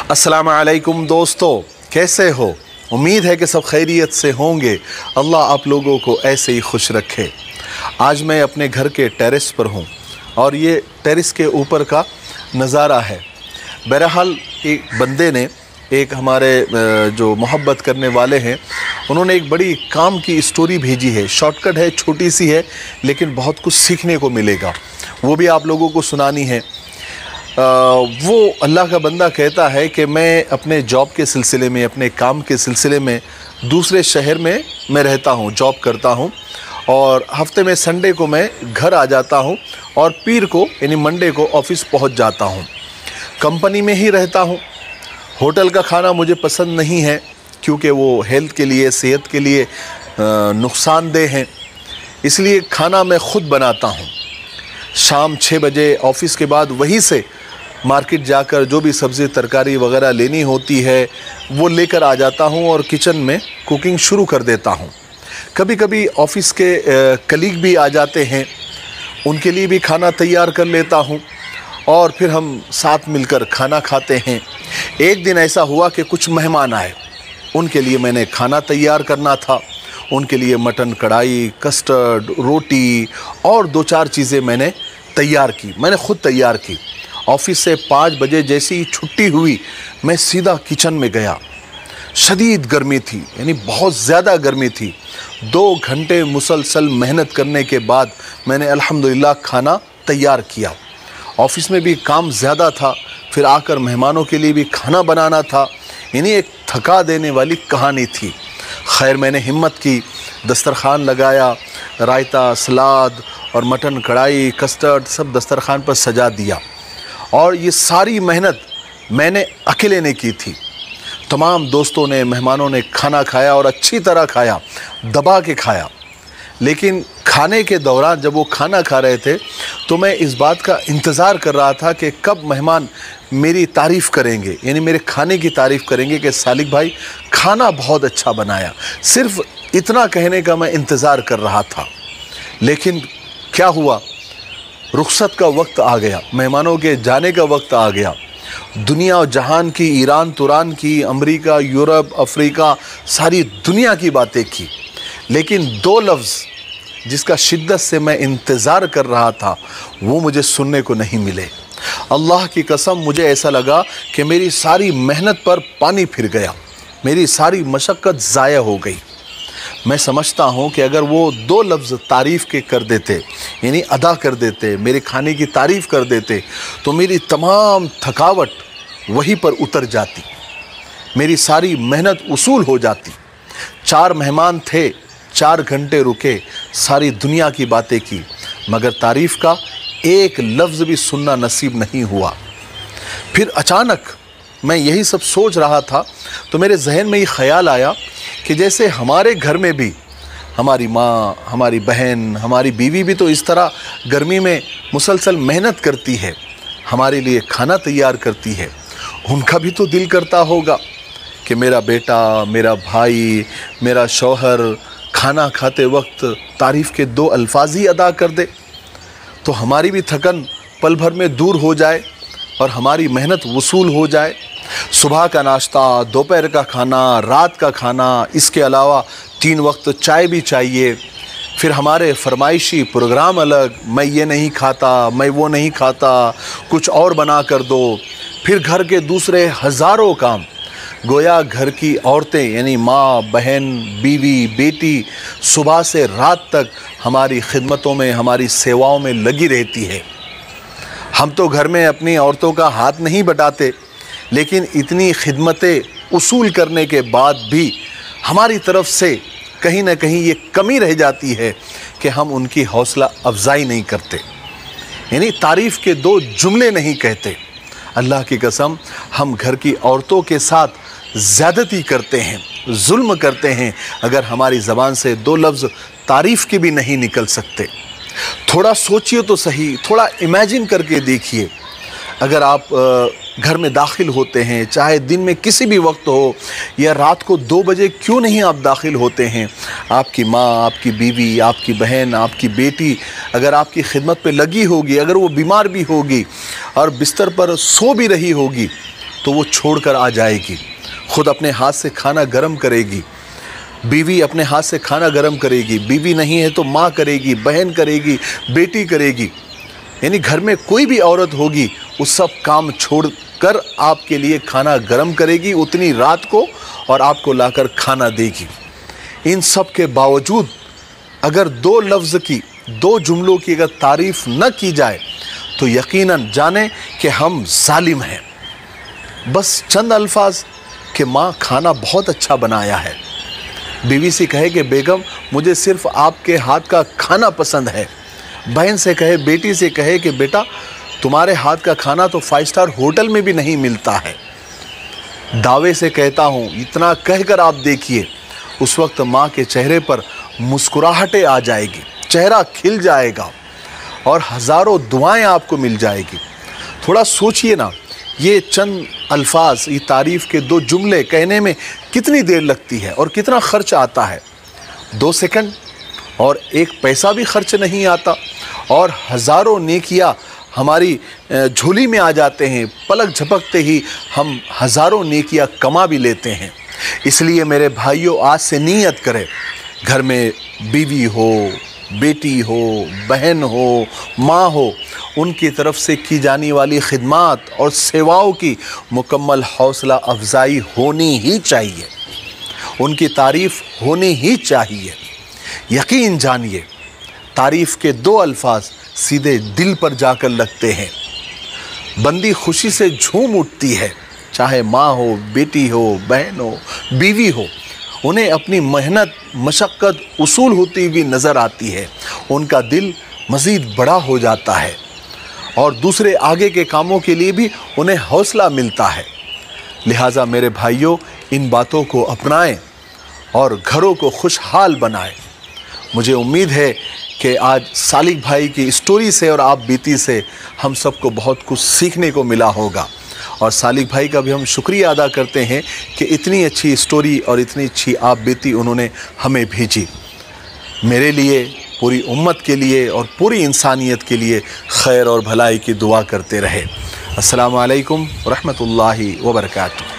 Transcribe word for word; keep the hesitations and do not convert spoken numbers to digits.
अस्सलाम वालेकुम दोस्तों, कैसे हो? उम्मीद है कि सब खैरियत से होंगे। अल्लाह आप लोगों को ऐसे ही खुश रखे। आज मैं अपने घर के टेरेस पर हूँ और ये टेरेस के ऊपर का नज़ारा है। बहरहाल एक बंदे ने, एक हमारे जो मोहब्बत करने वाले हैं, उन्होंने एक बड़ी काम की स्टोरी भेजी है। शॉर्टकट है, छोटी सी है, लेकिन बहुत कुछ सीखने को मिलेगा। वो भी आप लोगों को सुनानी है। आ, वो अल्लाह का बंदा कहता है कि मैं अपने जॉब के सिलसिले में, अपने काम के सिलसिले में दूसरे शहर में मैं रहता हूँ, जॉब करता हूँ, और हफ्ते में संडे को मैं घर आ जाता हूँ और पीर को यानी मंडे को ऑफिस पहुँच जाता हूँ। कंपनी में ही रहता हूँ। होटल का खाना मुझे पसंद नहीं है क्योंकि वो हेल्थ के लिए, सेहत के लिए नुकसानदेह हैं। इसलिए खाना मैं ख़ुद बनाता हूँ। शाम छः बजे ऑफिस के बाद वहीं से मार्केट जाकर जो भी सब्ज़ी तरकारी वगैरह लेनी होती है वो लेकर आ जाता हूँ और किचन में कुकिंग शुरू कर देता हूँ। कभी कभी ऑफिस के कलीग भी आ जाते हैं, उनके लिए भी खाना तैयार कर लेता हूँ और फिर हम साथ मिलकर खाना खाते हैं। एक दिन ऐसा हुआ कि कुछ मेहमान आए, उनके लिए मैंने खाना तैयार करना था। उनके लिए मटन कढ़ाई, कस्टर्ड, रोटी और दो चार चीज़ें मैंने तैयार की, मैंने ख़ुद तैयार की। ऑफिस से पाँच बजे जैसी ही छुट्टी हुई, मैं सीधा किचन में गया। शदीद गर्मी थी, यानी बहुत ज़्यादा गर्मी थी। दो घंटे मुसलसल मेहनत करने के बाद मैंने अल्हम्दुलिल्लाह खाना तैयार किया। ऑफिस में भी काम ज़्यादा था, फिर आकर मेहमानों के लिए भी खाना बनाना था, यानी एक थका देने वाली कहानी थी। खैर, मैंने हिम्मत की, दस्तरखान लगाया, रायता, सलाद और मटन कढ़ाई, कस्टर्ड सब दस्तरखान पर सजा दिया। और ये सारी मेहनत मैंने अकेले ने की थी। तमाम दोस्तों ने, मेहमानों ने खाना खाया और अच्छी तरह खाया, दबा के खाया। लेकिन खाने के दौरान जब वो खाना खा रहे थे तो मैं इस बात का इंतज़ार कर रहा था कि कब मेहमान मेरी तारीफ़ करेंगे, यानी मेरे खाने की तारीफ़ करेंगे कि सालिक भाई खाना बहुत अच्छा बनाया। सिर्फ इतना कहने का मैं इंतज़ार कर रहा था। लेकिन क्या हुआ, रुखसत का वक्त आ गया, मेहमानों के जाने का वक्त आ गया। दुनिया और जहान की, ईरान तुरान की, अमेरिका, यूरोप, अफ्रीका, सारी दुनिया की बातें की, लेकिन दो लफ्ज़ जिसका शिद्दत से मैं इंतज़ार कर रहा था वो मुझे सुनने को नहीं मिले। अल्लाह की कसम, मुझे ऐसा लगा कि मेरी सारी मेहनत पर पानी फिर गया, मेरी सारी मशक्क़त ज़ाया हो गई। मैं समझता हूँ कि अगर वो दो लफ्ज़ तारीफ़ के कर देते, यानी अदा कर देते, मेरे खाने की तारीफ़ कर देते, तो मेरी तमाम थकावट वहीं पर उतर जाती, मेरी सारी मेहनत वसूल हो जाती। चार मेहमान थे, चार घंटे रुके, सारी दुनिया की बातें की, मगर तारीफ़ का एक लफ्ज़ भी सुनना नसीब नहीं हुआ। फिर अचानक मैं यही सब सोच रहा था तो मेरे जहन में ये ख्याल आया कि जैसे हमारे घर में भी हमारी माँ, हमारी बहन, हमारी बीवी भी तो इस तरह गर्मी में मुसलसल मेहनत करती है, हमारे लिए खाना तैयार करती है। उनका भी तो दिल करता होगा कि मेरा बेटा, मेरा भाई, मेरा शौहर खाना खाते वक्त तारीफ़ के दो अल्फाज ही अदा कर दे, तो हमारी भी थकन पल भर में दूर हो जाए और हमारी मेहनत वसूल हो जाए। सुबह का नाश्ता, दोपहर का खाना, रात का खाना, इसके अलावा तीन वक्त चाय भी चाहिए। फिर हमारे फरमाइशी प्रोग्राम अलग, मैं ये नहीं खाता, मैं वो नहीं खाता, कुछ और बना कर दो। फिर घर के दूसरे हज़ारों काम, गोया घर की औरतें यानी माँ, बहन, बीवी, बेटी सुबह से रात तक हमारी खिदमतों में, हमारी सेवाओं में लगी रहती है। हम तो घर में अपनी औरतों का हाथ नहीं बटाते, लेकिन इतनी खिदमतें उसूल करने के बाद भी हमारी तरफ से कहीं ना कहीं ये कमी रह जाती है कि हम उनकी हौसला अफजाई नहीं करते, यानी तारीफ़ के दो जुमले नहीं कहते। अल्लाह की कसम, हम घर की औरतों के साथ ज़्यादती करते हैं, जुल्म करते हैं, अगर हमारी ज़बान से दो लफ्ज़ तारीफ़ के भी नहीं निकल सकते। थोड़ा सोचिए तो सही, थोड़ा इमेजिन करके देखिए। अगर आप घर में दाखिल होते हैं, चाहे दिन में किसी भी वक्त हो या रात को दो बजे क्यों नहीं आप दाखिल होते हैं, आपकी माँ, आपकी बीवी, आपकी बहन, आपकी बेटी अगर आपकी खिदमत पे लगी होगी, अगर वो बीमार भी होगी और बिस्तर पर सो भी रही होगी, तो वो छोड़कर आ जाएगी, खुद अपने हाथ से खाना गर्म करेगी, बीवी अपने हाथ से खाना गर्म करेगी, बीवी नहीं है तो माँ करेगी, बहन करेगी, बेटी करेगी, यानी घर में कोई भी औरत होगी वो सब काम छोड़कर आपके लिए खाना गर्म करेगी उतनी रात को और आपको लाकर खाना देगी। इन सब के बावजूद अगर दो लफ्ज़ की, दो जुमलों की अगर तारीफ़ न की जाए तो यकीनन जाने कि हम जालिम हैं। बस चंद अल्फाज कि माँ खाना बहुत अच्छा बनाया है, बीवी से कहे कि बेगम मुझे सिर्फ आपके हाथ का खाना पसंद है, बहन से कहे, बेटी से कहे कि बेटा तुम्हारे हाथ का खाना तो फाइव स्टार होटल में भी नहीं मिलता है। दावे से कहता हूँ, इतना कहकर आप देखिए उस वक्त माँ के चेहरे पर मुस्कुराहटें आ जाएगी, चेहरा खिल जाएगा और हज़ारों दुआएं आपको मिल जाएगी। थोड़ा सोचिए ना, ये चंद अल्फाज, ये तारीफ़ के दो जुमले कहने में कितनी देर लगती है और कितना खर्च आता है। दो सेकंड और एक पैसा भी खर्च नहीं आता और हज़ारों नेकियां हमारी झोली में आ जाते हैं। पलक झपकते ही हम हज़ारों नेकियां कमा भी लेते हैं। इसलिए मेरे भाइयों, आज से नियत करें, घर में बीवी हो, बेटी हो, बहन हो, माँ हो, उनकी तरफ से की जाने वाली खिदमत और सेवाओं की मुकम्मल हौसला अफजाई होनी ही चाहिए, उनकी तारीफ़ होनी ही चाहिए। यकीन जानिए, तारीफ़ के दो अल्फाज सीधे दिल पर जाकर लगते हैं। बंदी खुशी से झूम उठती है, चाहे माँ हो, बेटी हो, बहन हो, बीवी हो, उन्हें अपनी मेहनत, मशक्क़त उसूल होती हुई नज़र आती है, उनका दिल मज़ीद बड़ा हो जाता है और दूसरे आगे के कामों के लिए भी उन्हें हौसला मिलता है। लिहाजा मेरे भाइयों, इन बातों को अपनाएं और घरों को खुशहाल बनाएं। मुझे उम्मीद है कि आज सालिक भाई की स्टोरी से और आप बीती से हम सबको बहुत कुछ सीखने को मिला होगा और सालिक भाई का भी हम शुक्रिया अदा करते हैं कि इतनी अच्छी स्टोरी और इतनी अच्छी आप बीती उन्होंने हमें भेजी। मेरे लिए, पूरी उम्मत के लिए और पूरी इंसानियत के लिए खैर और भलाई की दुआ करते रहे। अस्सलामु अलैकुम व रहमतुल्लाहि व बरकातुहू।